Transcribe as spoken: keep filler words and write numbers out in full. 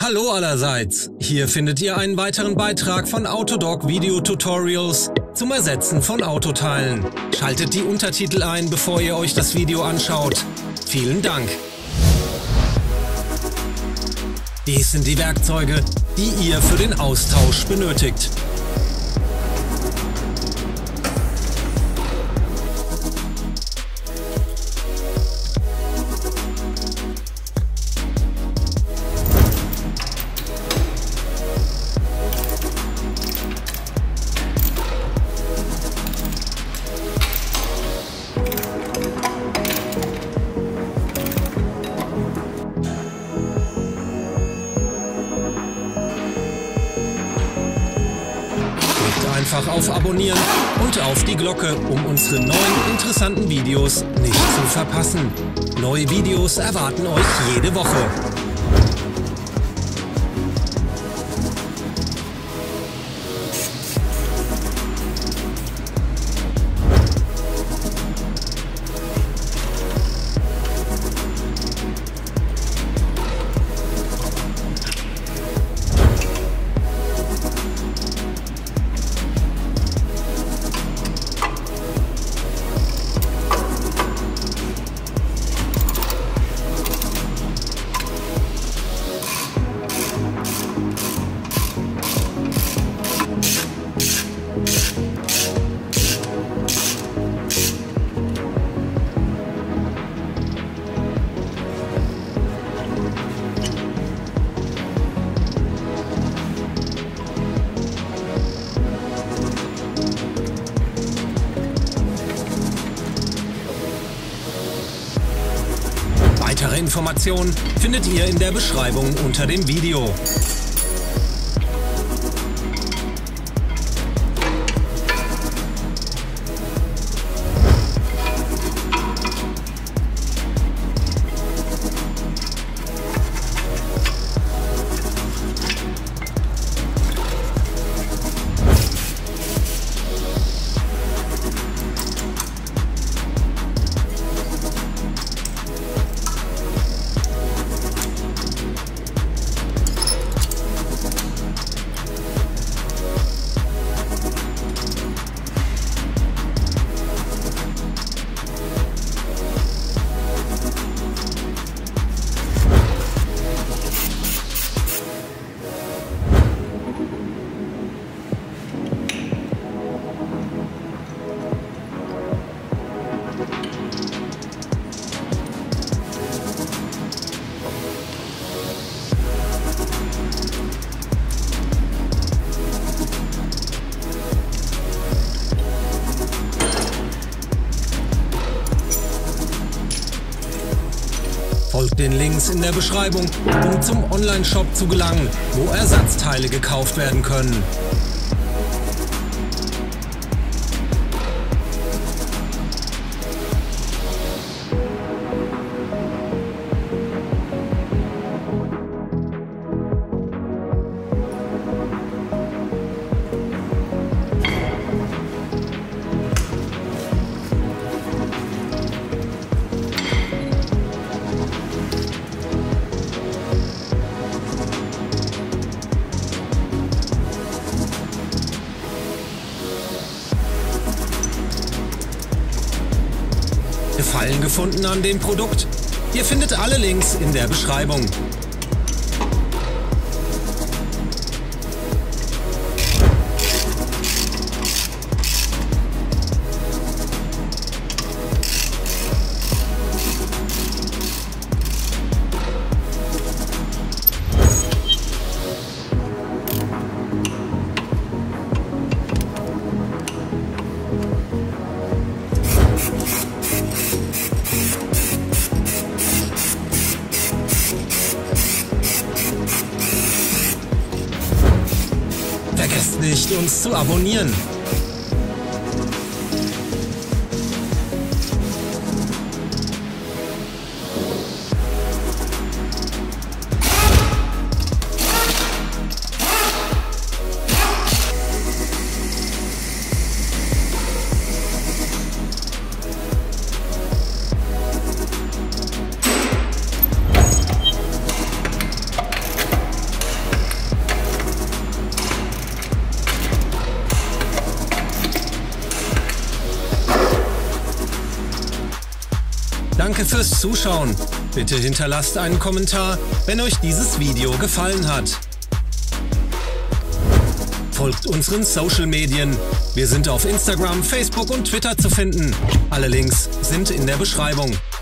Hallo allerseits, hier findet ihr einen weiteren Beitrag von Autodoc Video Tutorials zum Ersetzen von Autoteilen. Schaltet die Untertitel ein, bevor ihr euch das Video anschaut. Vielen Dank! Dies sind die Werkzeuge, die ihr für den Austausch benötigt. Einfach auf Abonnieren und auf die Glocke, um unsere neuen interessanten Videos nicht zu verpassen. Neue Videos erwarten euch jede Woche. Weitere Informationen findet ihr in der Beschreibung unter dem Video. Folgt den Links in der Beschreibung, um zum Online-Shop zu gelangen, wo Ersatzteile gekauft werden können. Gefallen gefunden an dem Produkt? Ihr findet alle Links in der Beschreibung. Vergesst nicht, uns zu abonnieren. Danke fürs Zuschauen. Bitte hinterlasst einen Kommentar, wenn euch dieses Video gefallen hat. Folgt unseren Social Medien. Wir sind auf Instagram, Facebook und Twitter zu finden. Alle Links sind in der Beschreibung.